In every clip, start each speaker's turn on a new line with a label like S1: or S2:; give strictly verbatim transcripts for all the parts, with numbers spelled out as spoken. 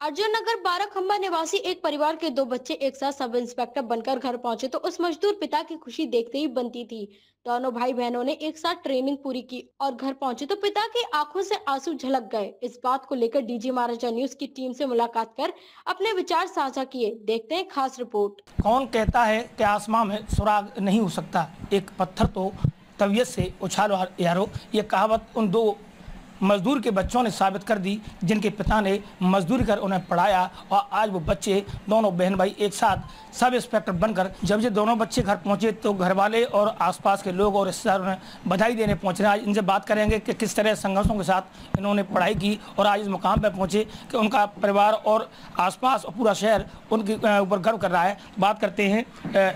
S1: अर्जुन नगर बारह खंबा निवासी एक परिवार के दो बच्चे एक साथ सब इंस्पेक्टर बनकर घर पहुंचे तो उस मजदूर पिता की खुशी देखते ही बनती थी। दोनों भाई बहनों ने एक साथ ट्रेनिंग पूरी की और घर पहुंचे तो पिता की आंखों से आंसू झलक गए। इस बात को लेकर डीजी महाराजा न्यूज की टीम से मुलाकात कर अपने विचार साझा किए। देखते हैं खास रिपोर्ट।
S2: कौन कहता है कि आसमां में सुराग नहीं हो सकता, एक पत्थर तो तबीयत से उछालो यारो। ये कहावत उन दो मजदूर के बच्चों ने साबित कर दी जिनके पिता ने मजदूरी कर उन्हें पढ़ाया और आज वो बच्चे दोनों बहन भाई एक साथ सब इंस्पेक्टर बनकर जब ये दोनों बच्चे घर पहुंचे तो घर वाले और आसपास के लोग और रिश्तेदारों ने बधाई देने पहुंच रहे हैं। आज इनसे बात करेंगे कि किस तरह संघर्षों के साथ इन्होंने पढ़ाई की और आज इस मुकाम पर पहुंचे कि उनका परिवार और आसपास और पूरा शहर उनके ऊपर गर्व कर रहा है। बात करते हैं,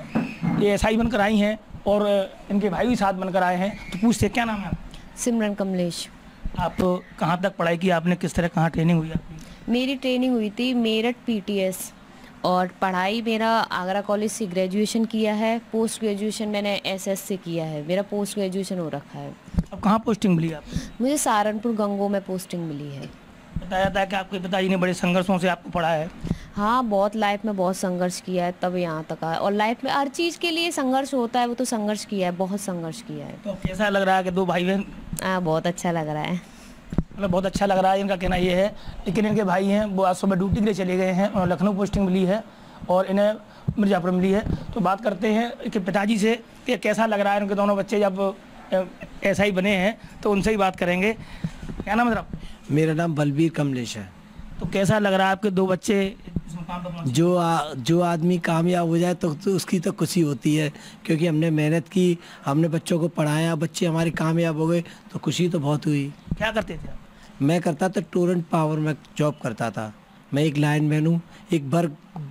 S2: ये एस आई बनकर आई हैं और इनके भाई भी साथ बनकर आए हैं, तो पूछते क्या नाम है?
S3: सिमरन कमलेश।
S2: आप कहाँ तक पढ़ाई की आपने, किस तरह कहाँ ट्रेनिंग हुई आपकी?
S3: मेरी ट्रेनिंग हुई थी मेरठ पीटीएस और पढ़ाई मेरा आगरा कॉलेज से ग्रेजुएशन किया है। पोस्ट ग्रेजुएशन मैंने एसएस से किया है, मेरा पोस्ट ग्रेजुएशन हो रखा है।
S2: अब कहाँ पोस्टिंग मिली आपको?
S3: मुझे सहारनपुर गंगो में पोस्टिंग मिली है।
S2: बताया जाता है कि आपके पिताजी ने बड़े संघर्षों से आपको पढ़ाया है।
S3: हाँ, बहुत लाइफ में बहुत संघर्ष किया है तब यहाँ तक आया और लाइफ में हर चीज़ के लिए संघर्ष होता है, वो तो संघर्ष किया है, बहुत संघर्ष किया है।
S2: तो कैसा लग रहा है कि दो भाई बहन?
S3: हाँ, बहुत अच्छा लग रहा है।
S2: मतलब बहुत अच्छा लग रहा है, इनका कहना ये है। लेकिन इनके भाई हैं वो आज सुबह ड्यूटी के लिए चले गए हैं और लखनऊ पोस्टिंग मिली है और इन्हें मिर्जापुर मिली है। तो बात करते हैं कि पिताजी से कि कैसा लग रहा है उनके दोनों बच्चे जब ऐसा ही बने हैं, तो उनसे ही बात करेंगे। क्या नाम है मेरा?
S4: मेरा नाम बलबीर कमलेश है।
S2: तो कैसा लग रहा है आपके दो बच्चे इस मुकाम पर पहुंचे?
S4: जो आ, जो आदमी कामयाब हो जाए तो, तो उसकी तो खुशी होती है, क्योंकि हमने मेहनत की, हमने बच्चों को पढ़ाया, बच्चे हमारे कामयाब हो गए तो खुशी तो बहुत हुई।
S2: क्या करते थे आप?
S4: मैं करता था टोरेंट पावर में जॉब करता था। मैं एक लाइनमैन हूँ, एक वर्क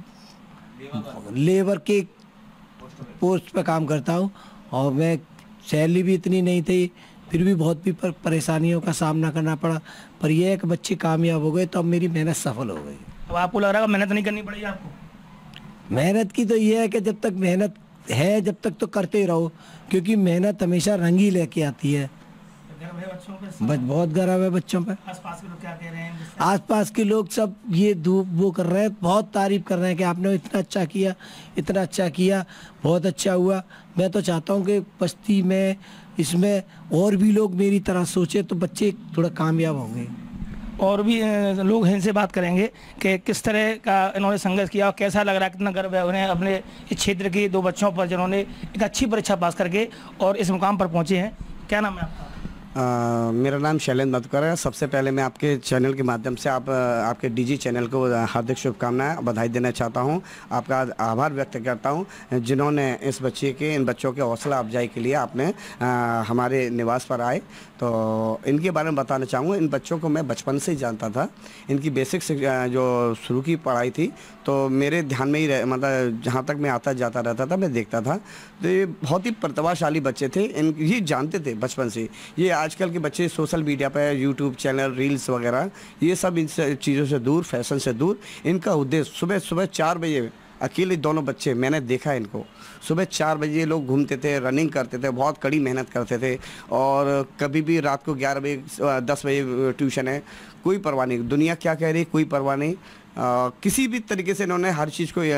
S4: लेबर के पोस्ट पे काम करता हूँ और मैं सैलरी भी इतनी नहीं थी, फिर भी बहुत भी पर, परेशानियों का सामना करना पड़ा। पर यह है कि बच्चे कामयाब हो गए तो अब मेरी मेहनत सफल हो गई।
S2: अब आपको लग रहा है मेहनत नहीं करनी पड़ेगी आपको?
S4: मेहनत की तो ये है कि जब तक मेहनत है जब तक तो करते ही रहो, क्योंकि मेहनत हमेशा रंग ही लेके आती है।
S2: गर्व है बच्चों पे?
S4: बच, बहुत गर्व है बच्चों पे।
S2: आसपास के लोग क्या कह रहे हैं?
S4: आसपास के लोग सब ये धूप वो कर रहे हैं, बहुत तारीफ कर रहे हैं कि आपने इतना अच्छा किया, इतना अच्छा किया, बहुत अच्छा हुआ। मैं तो चाहता हूँ कि बस्ती में इसमें और भी लोग मेरी तरह सोचे तो बच्चे थोड़ा कामयाब होंगे।
S2: और भी लोग हैं, इनसे बात करेंगे कि किस तरह का इन्होंने संघर्ष किया और कैसा लग रहा है, कितना गर्व है उन्हें अपने इस क्षेत्र के दो बच्चों पर जिन्होंने एक अच्छी परीक्षा पास करके और इस मुकाम पर पहुंचे हैं। क्या नाम है आपका?
S5: Uh, मेरा नाम शैलेंद्र मधुकर है। सबसे पहले मैं आपके चैनल के माध्यम से आप आपके डीजी चैनल को हार्दिक शुभकामनाएं बधाई देना चाहता हूं। आपका आभार व्यक्त करता हूं जिन्होंने इस बच्चे के इन बच्चों के हौसला अफजाई के लिए आपने आ, हमारे निवास पर आए। तो इनके बारे में बताना चाहूँगा, इन बच्चों को मैं बचपन से ही जानता था। इनकी बेसिक जो शुरू की पढ़ाई थी तो मेरे ध्यान में ही रह मतलब जहाँ तक मैं आता जाता रहता था मैं देखता था। तो ये बहुत ही प्रतिभाशाली बच्चे थे, इन ये जानते थे बचपन से। ये आजकल के बच्चे सोशल मीडिया पर यूट्यूब चैनल रील्स वगैरह ये सब इन चीज़ों से दूर, फैशन से दूर। इनका उद्देश्य सुबह सुबह चार बजे अकेले दोनों बच्चे मैंने देखा इनको सुबह चार बजे लोग घूमते थे, रनिंग करते थे, बहुत कड़ी मेहनत करते थे और कभी भी रात को ग्यारह बजे दस बजे ट्यूशन है, कोई परवाह नहीं, दुनिया क्या कह रही कोई परवाह नहीं। आ, किसी भी तरीके से इन्होंने हर चीज़ को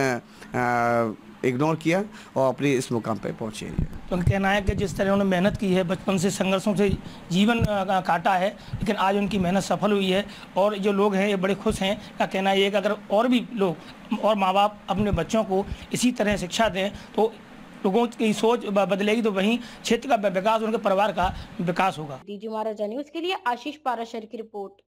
S5: इग्नोर किया और अपने इस मुकाम पे पहुँचे।
S2: तो कहना है कि जिस तरह उन्होंने मेहनत की है, बचपन से संघर्षों से जीवन काटा है, लेकिन आज उनकी मेहनत सफल हुई है और जो लोग हैं ये बड़े खुश हैं। का कहना ये है कि अगर और भी लोग और माँ बाप अपने बच्चों को इसी तरह शिक्षा दें तो लोगों की सोच बदलेगी, तो वहीं क्षेत्र का विकास, उनके परिवार का विकास होगा।
S1: डीजी महाराजा न्यूज के लिए आशीष पाराशर की रिपोर्ट।